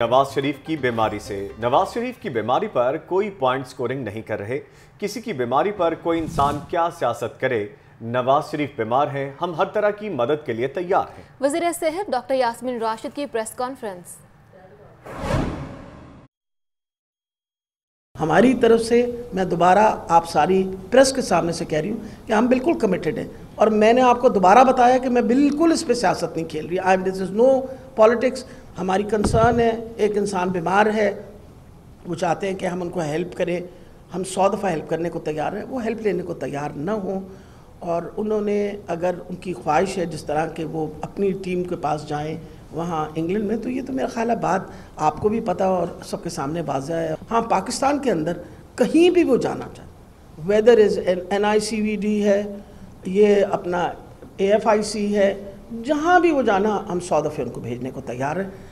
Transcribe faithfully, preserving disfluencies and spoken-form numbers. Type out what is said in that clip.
नवाज शरीफ की बीमारी से नवाज शरीफ की बीमारी पर कोई पॉइंट स्कोरिंग नहीं कर रहे। किसी की बीमारी पर कोई इंसान क्या सियासत करे। नवाज शरीफ बीमार हैं, हम हर तरह की मदद के लिए तैयार हैं। वज़ीर सेहत डॉक्टर यास्मीन राशिद की प्रेस कॉन्फ्रेंस। हमारी तरफ से मैं दोबारा आप सारी प्रेस के सामने से कह रही हूँ कि हम बिल्कुल कमिटेड हैं और मैंने आपको दोबारा बताया कि मैं बिल्कुल इस पे सियासत नहीं खेल रही। I am this is no politics. हमारी कंसर्न है, एक इंसान बीमार है, वो चाहते हैं कि हम उनको हेल्प करें, हम सौ दफ़ा हेल्प करने को तैयार हैं, वो हेल्प लेने को तैयार ना हो। और उन्होंने अगर उनकी ख्वाहिश है जिस तरह के वो अपनी टीम के पास जाएं वहाँ इंग्लैंड में, तो ये तो मेरा ख्याल है बात आपको भी पता और सबके सामने वाज़ेह है। हाँ, पाकिस्तान के अंदर कहीं भी वो जाना चाहे, whether is N I C V D है, ये अपना ए एफ आई सी है, जहाँ भी वो जाना हम सौ दफ़े उनको भेजने को तैयार हैं।